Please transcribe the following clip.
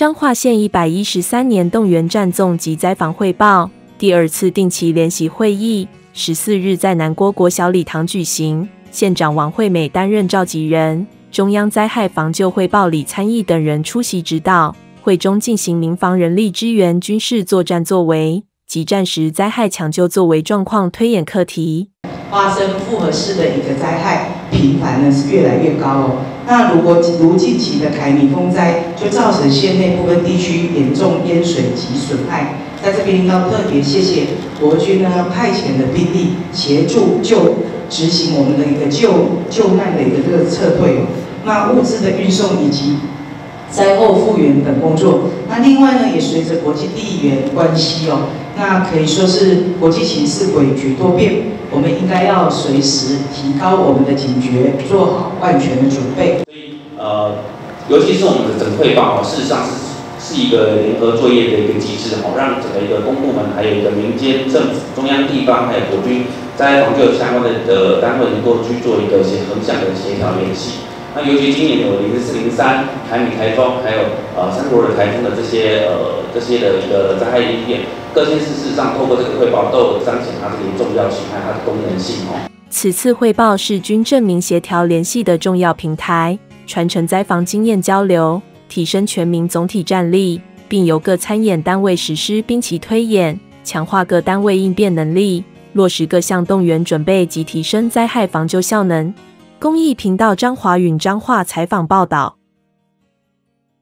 彰化县113年动员战纵及灾防汇报第2次定期联席会议14日在南郭国小礼堂举行，县长王惠美担任召集人，中央灾害防救汇报李参议等人出席指导。会中进行民防人力支援军事作战作为及战时灾害抢救作为状况推演课题。 发生复合式的一个灾害频繁呢是越来越高哦。那如近期的凯米风灾，就造成县内部分地区严重淹水及损害。在这边要特别谢谢国军呢派遣的兵力协助执行我们的一个救难的一个这个撤退哦。那物资的运送以及灾后复原等工作。那另外呢，也随着国际地缘关系哦，那可以说是国际形势诡谲多变，我们应该要随时提高我们的警觉，做好万全的准备。 所以尤其是我们的整个汇报事实上是一个联合作业的一个机制让整个一个公部门，还有一个民间政府、中央地方，还有国军灾害防救相关的单位能够去做一个横向的协调联系。那尤其今年有04、03凯米台风，还有三罗的台风的这些的一个灾害应变，各县市事实上透过这个汇报都有彰显它这个重要性和它的功能性此次汇报是军政民协调联系的重要平台，传承灾防经验交流，提升全民总体战力，并由各参演单位实施兵棋推演，强化各单位应变能力，落实各项动员准备及提升灾害防救效能。公益频道张华允彰化采访报道。